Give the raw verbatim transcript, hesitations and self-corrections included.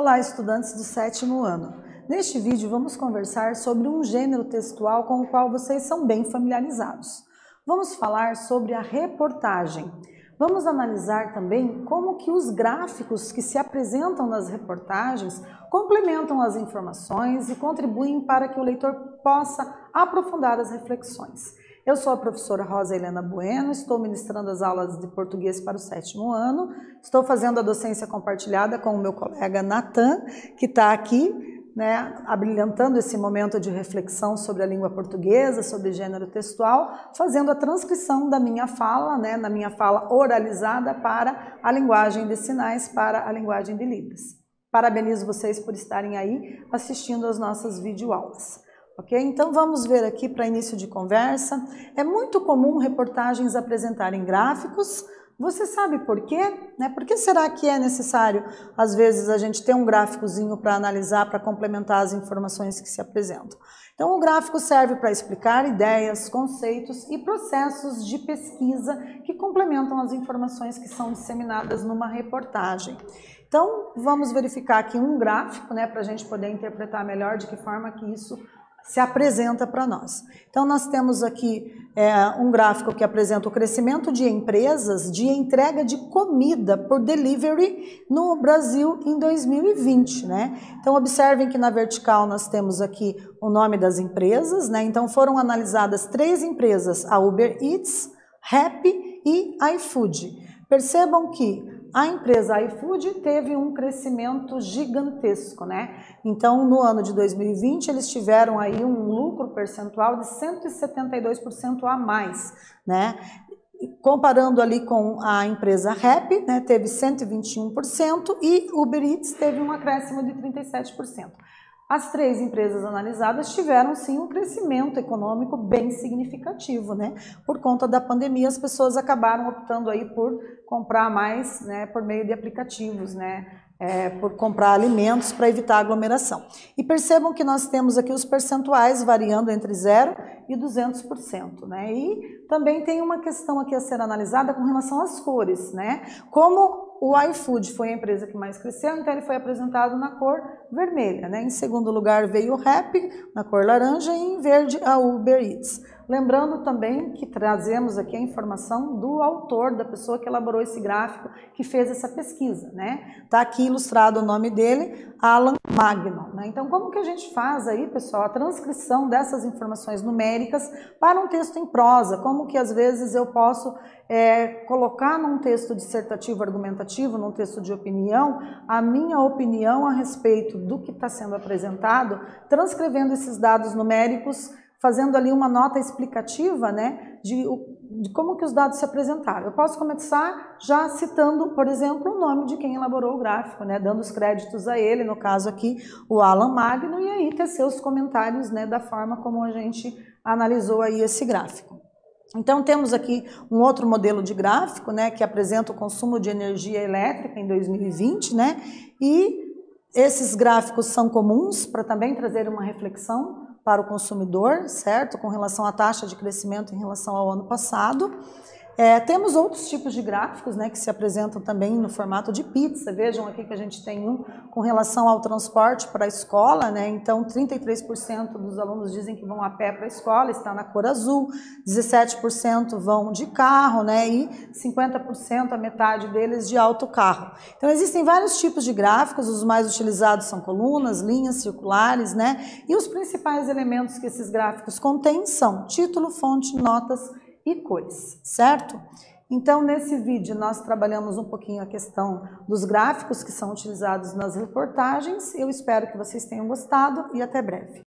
Olá, estudantes do sétimo ano. Neste vídeo vamos conversar sobre um gênero textual com o qual vocês são bem familiarizados. Vamos falar sobre a reportagem. Vamos analisar também como que os gráficos que se apresentam nas reportagens complementam as informações e contribuem para que o leitor possa aprofundar as reflexões. Eu sou a professora Rosa Helena Bueno, estou ministrando as aulas de português para o sétimo ano, estou fazendo a docência compartilhada com o meu colega Natan, que está aqui, né, abrilhantando esse momento de reflexão sobre a língua portuguesa, sobre gênero textual, fazendo a transcrição da minha fala, né, na minha fala oralizada para a linguagem de sinais, para a linguagem de Libras. Parabenizo vocês por estarem aí assistindo às nossas videoaulas. Ok? Então vamos ver aqui para início de conversa. É muito comum reportagens apresentarem gráficos. Você sabe por quê? Né? Por que será que é necessário, às vezes, a gente ter um gráficozinho para analisar, para complementar as informações que se apresentam? Então o gráfico serve para explicar ideias, conceitos e processos de pesquisa que complementam as informações que são disseminadas numa reportagem. Então vamos verificar aqui um gráfico, né, para a gente poder interpretar melhor de que forma que isso se apresenta para nós. Então nós temos aqui é, um gráfico que apresenta o crescimento de empresas de entrega de comida por delivery no Brasil em dois mil e vinte, né? Então observem que na vertical nós temos aqui o nome das empresas, né? Então foram analisadas três empresas, a Uber Eats, Rappi e iFood. Percebam que a empresa iFood teve um crescimento gigantesco, né? Então, no ano de dois mil e vinte, eles tiveram aí um lucro percentual de cento e setenta e dois por cento a mais, né? Comparando ali com a empresa Rappi, né, teve cento e vinte e um por cento e Uber Eats teve um acréscimo de trinta e sete por cento. As três empresas analisadas tiveram sim um crescimento econômico bem significativo, né? Por conta da pandemia, as pessoas acabaram optando aí por comprar mais, né, por meio de aplicativos, né? É, por comprar alimentos para evitar aglomeração. E percebam que nós temos aqui os percentuais variando entre zero e duzentos por cento, né? E também tem uma questão aqui a ser analisada com relação às cores, né? Como o iFood foi a empresa que mais cresceu, então ele foi apresentado na cor vermelha, né? Em segundo lugar veio o Rappi, na cor laranja, e em verde a Uber Eats. Lembrando também que trazemos aqui a informação do autor, da pessoa que elaborou esse gráfico, que fez essa pesquisa, né? Tá aqui ilustrado o nome dele, Alan Magno, né? Então, como que a gente faz aí, pessoal, a transcrição dessas informações numéricas para um texto em prosa? Como que às vezes eu posso é, colocar num texto dissertativo argumentativo, num texto de opinião, a minha opinião a respeito do que está sendo apresentado, transcrevendo esses dados numéricos, fazendo ali uma nota explicativa, né, de, de como que os dados se apresentaram. Eu posso começar já citando, por exemplo, o nome de quem elaborou o gráfico, né, dando os créditos a ele, no caso aqui, o Alan Magno, e aí tecer os comentários, né, da forma como a gente analisou aí esse gráfico. Então temos aqui um outro modelo de gráfico, né, que apresenta o consumo de energia elétrica em dois mil e vinte, né, e esses gráficos são comuns para também trazer uma reflexão para o consumidor, certo? Com relação à taxa de crescimento em relação ao ano passado. É, temos outros tipos de gráficos, né, que se apresentam também no formato de pizza. Vejam aqui que a gente tem um com relação ao transporte para a escola, né? Então trinta e três por cento dos alunos dizem que vão a pé para a escola, está na cor azul, dezessete por cento vão de carro, né? E cinquenta por cento, a metade deles, de autocarro. Então existem vários tipos de gráficos, os mais utilizados são colunas, linhas circulares, né? E os principais elementos que esses gráficos contêm são título, fonte, notas e cores, certo? Então, nesse vídeo, nós trabalhamos um pouquinho a questão dos gráficos que são utilizados nas reportagens. Eu espero que vocês tenham gostado e até breve.